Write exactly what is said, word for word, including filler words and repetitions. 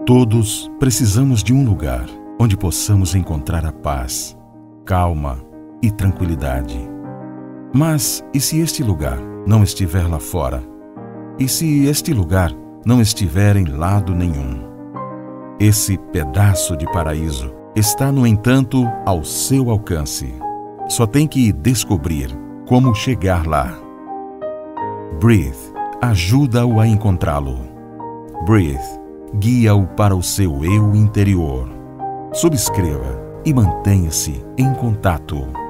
Todos precisamos de um lugar onde possamos encontrar a paz, calma e tranquilidade. Mas e se este lugar não estiver lá fora? E se este lugar não estiver em lado nenhum? Esse pedaço de paraíso está, no entanto, ao seu alcance. Só tem que descobrir como chegar lá. Breathe ajuda-o a encontrá-lo. Breathe guia-o para o seu eu interior. Subscreva e mantenha-se em contato.